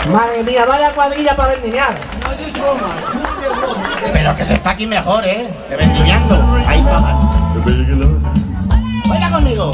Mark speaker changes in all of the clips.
Speaker 1: Madre mía, vaya cuadrilla para vendimiar. Pero que se está aquí mejor, que vendimiando. Ahí cagan. Baila conmigo.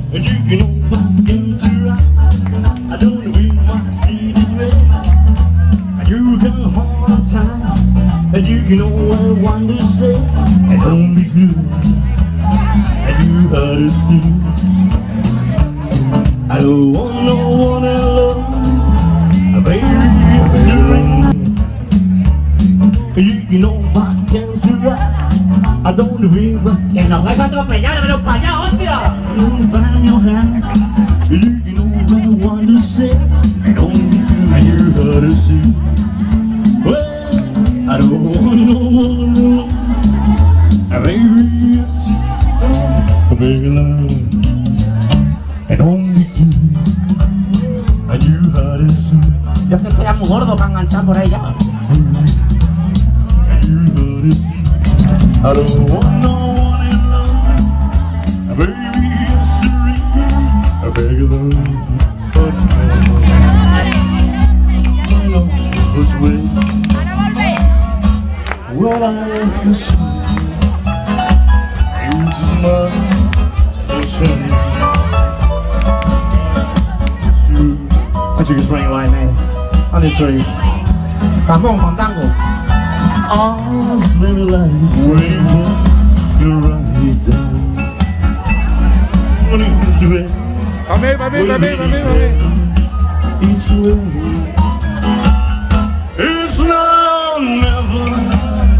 Speaker 2: And you know what I want to say, and don't be good, and you ought to see. I don't want no one alone, baby, you know I can't try, I don't remember.
Speaker 1: Que nos vais a atropellar, pero para allá, hostia.
Speaker 2: Find your hand, you know what I want to say, and don't be good, and you ought to see. I don't want no one, baby, it's a big love, and only you, and you had it soon.
Speaker 1: Yo es que estoy muy gordo para enganchar por ahí ya.
Speaker 2: And you had it soon. I don't want no one in love, baby, it's a big love, but I know this way. When I left the sea, you just smile and change.
Speaker 1: I think it's raining right now. On the street. Jamón con tango.
Speaker 2: I spend a life waiting to write it down. When it's red, it's red. It's now never.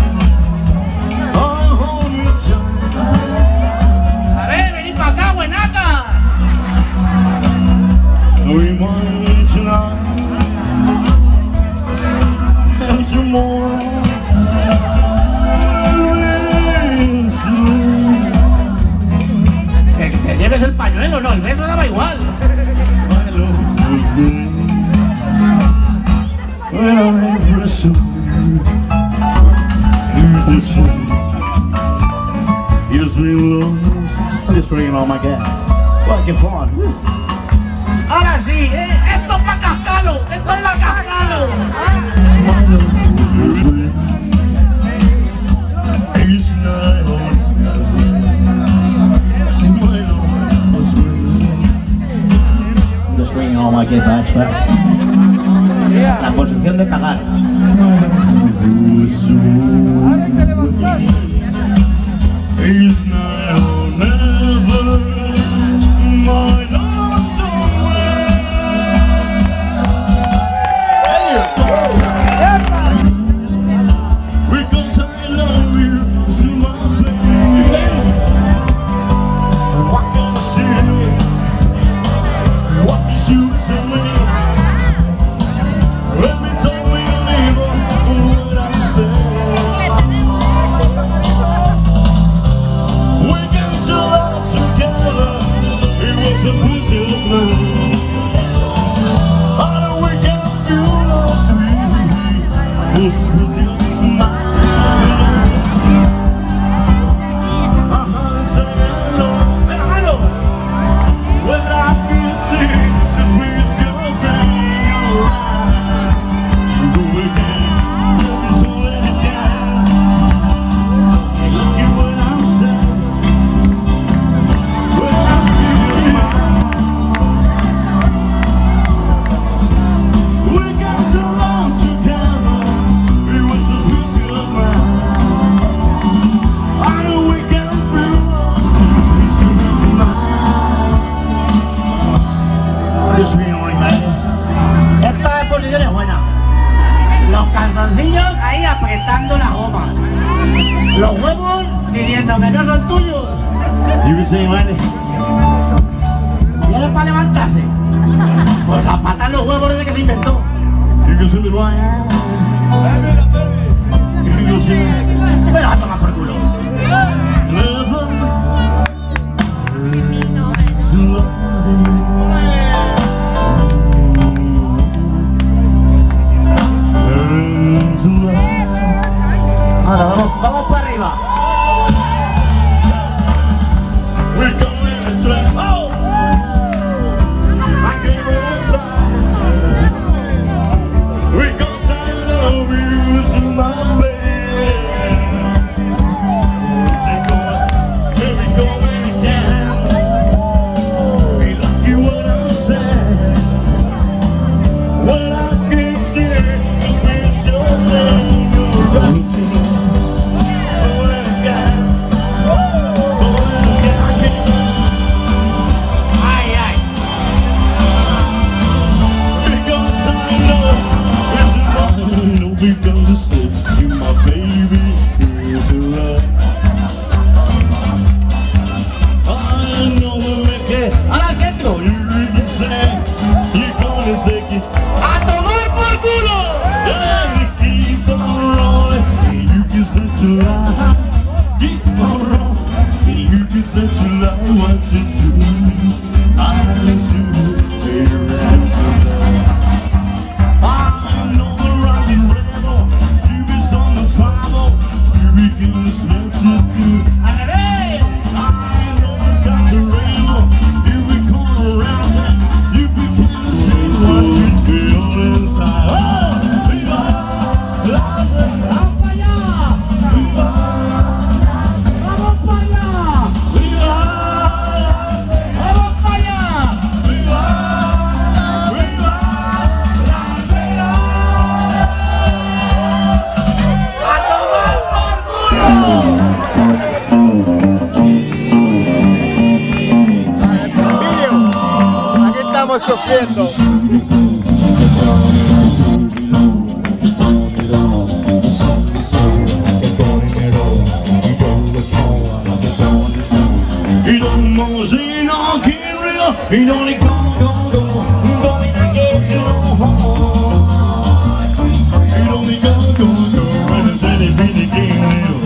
Speaker 2: We might tonight and tomorrow
Speaker 1: Que te lleves el pañuelo, no, el beso daba igual.
Speaker 2: I'm just ringing all my gas. Fucking fun.
Speaker 1: Ahora sí, esto es para cascalo, esto es para cascalo.
Speaker 2: I'm just ringing all my get back.
Speaker 1: La posición de cagar. Esta posición es buena. Los calzoncillos ahí apretando la goma. Los huevos diciendo que no son tuyos. ¿Vienes para levantarse? Pues las patas los huevos desde que se inventó. Pero a tomar por culo. Ahora vamos para arriba. ¡A tomar por culo!
Speaker 2: Keep on rolling, you can set to lie. Keep on rolling, you can set to lie what to do. I listen to your I'm on the rocky rebel, you be on the trouble, you begin to smell so good.
Speaker 1: ¡Al revés!
Speaker 2: I know I got the rainbow, you become around, you begin to see what you feel inside. Oh, viva la
Speaker 1: ¡Vamos para allá!
Speaker 2: viva,
Speaker 1: ¡Vamos para allá!
Speaker 2: viva,
Speaker 1: ¡Vamos para allá!
Speaker 2: viva, viva la vida.
Speaker 1: ¡A tomar por culo!
Speaker 3: Aquí estamos sufriendo.
Speaker 2: Y don't wanna see no king real, y don't need go, don't need to get you home. Y don't need go, when it's anything the king real.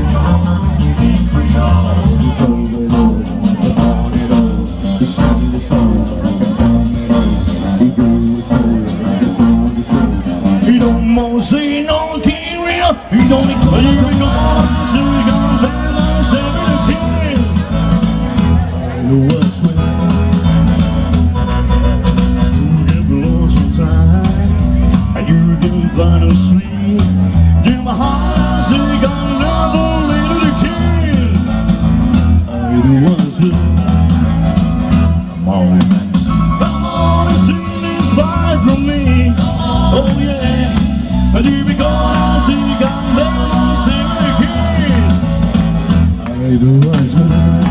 Speaker 2: You don't wanna see no king real, you don't need go, you don't what's when you get lost sometimes, and you do find a sweet. In my heart, say you got another little kid. I do what's when I'm always come on and sing this vibe from me. Oh yeah, and you be gone, say you got another kid. I do what's when.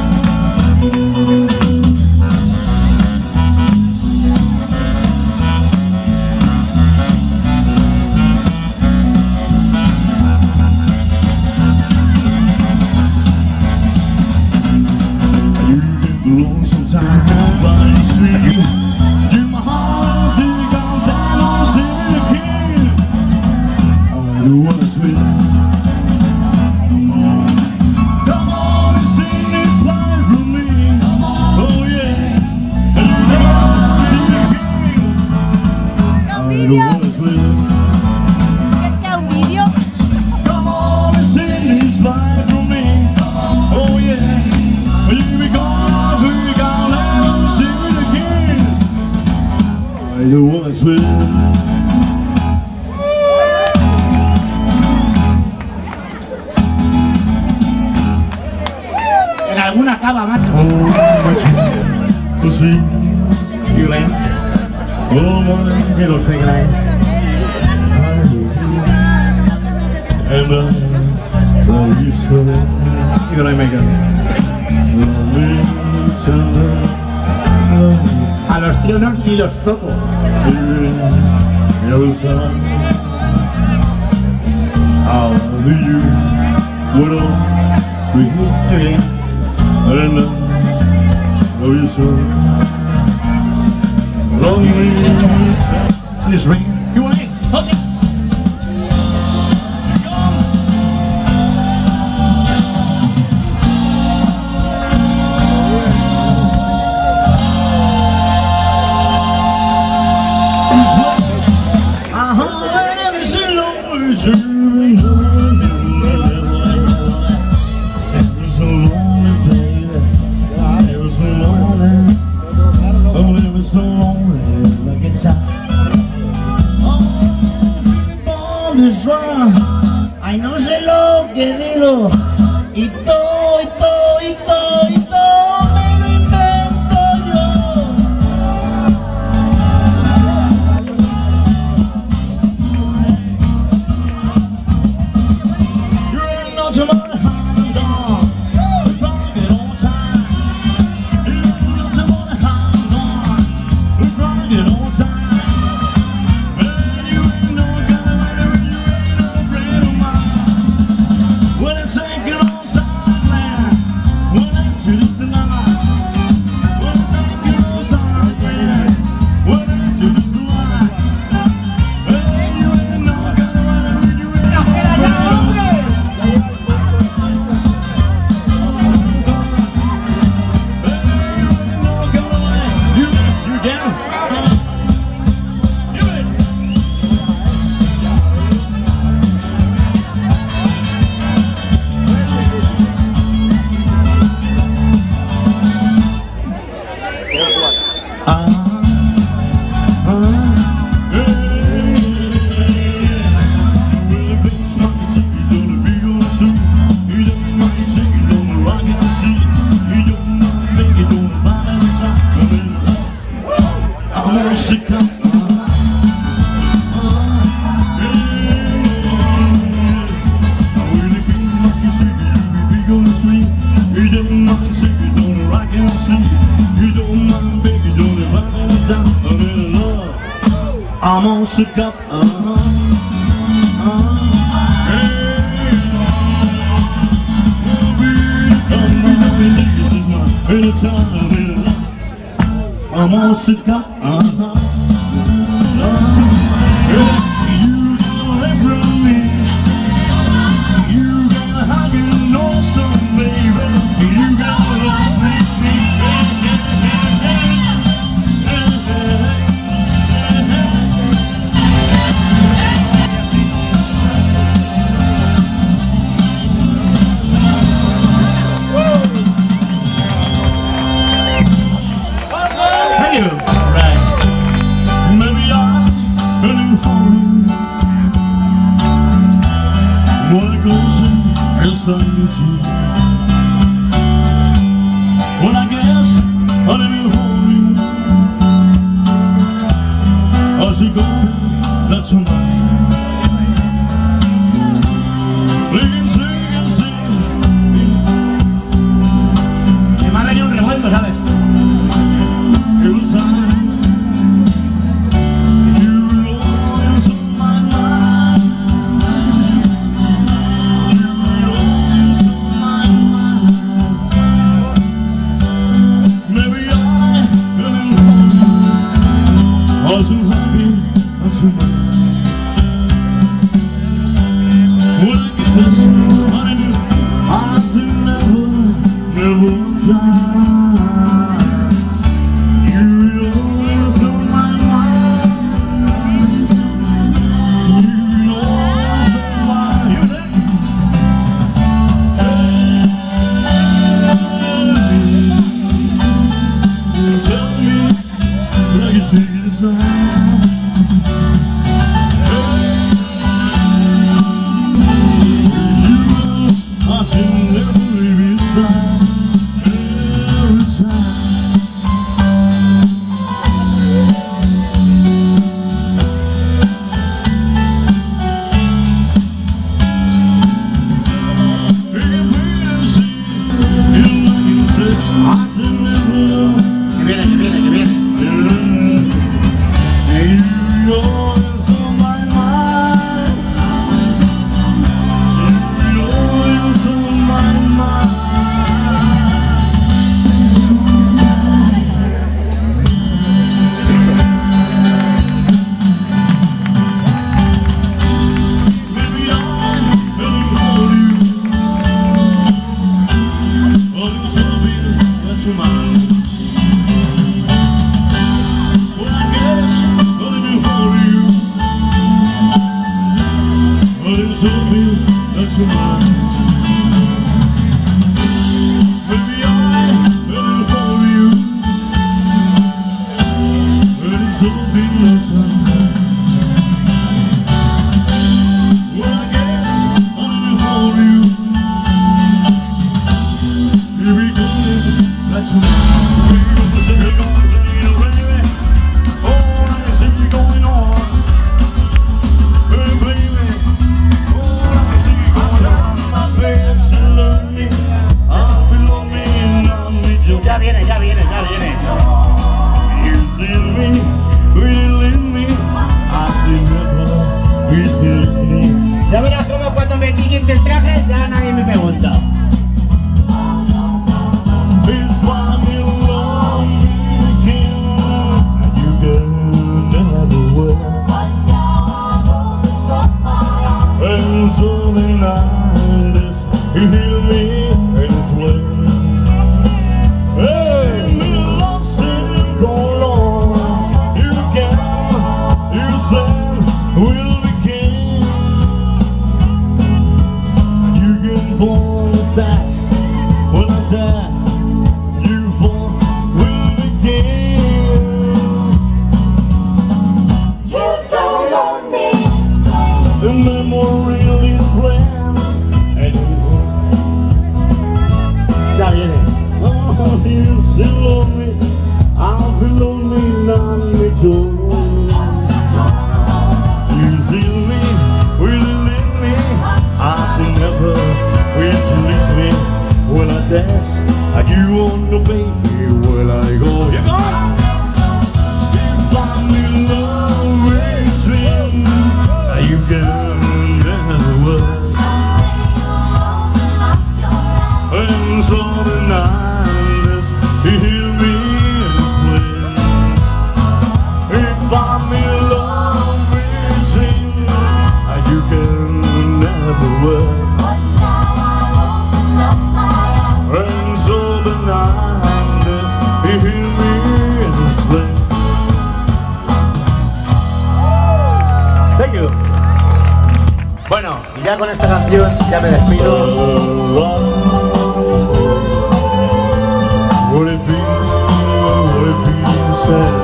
Speaker 1: En alguna acaba, macho.
Speaker 2: Pues sí, que lo sé, and love you so. You know I make
Speaker 1: A los trionos ni los toco.
Speaker 2: How do you what up with me? And love you so. Lonely this ring. You want it? Okay.
Speaker 1: Ay, no sé lo que digo. Y todo me lo invento yo.
Speaker 2: You're not your money, hold on. We're trying to get on time. You're not your money, hold on. We're trying to get on time. And you ain't no guy, you ain't no friend of mine. When it's taking on time. música. I'm all shook up, I'm all shook up, you don't let from me. You gotta hug and know some, baby. You gotta love me. Well, I guess I didn't hold you. I should go, that's right.
Speaker 1: Se me ha venido un revuelto, ¿sabes? Ya verás como cuando me quiten el traje ya nadie me pregunta.
Speaker 2: We'll be king. You can fall You see me, will you leave me? I say never, will you release me? Will I dance? Are you on the baby? Will I go? You go! If I'm in love with you, you can never work. And so the night you hear me explain. If I'm in love with you, you can never work. And so the night you hear me explain.
Speaker 3: Thank you. Bueno, y ya con esta canción ya me despido.
Speaker 2: Would it be sad?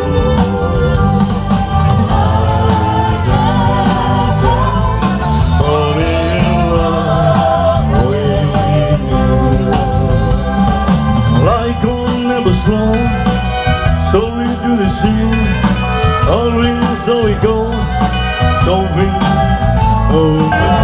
Speaker 2: Like on never slow, so we do the sea, all in so we go, so we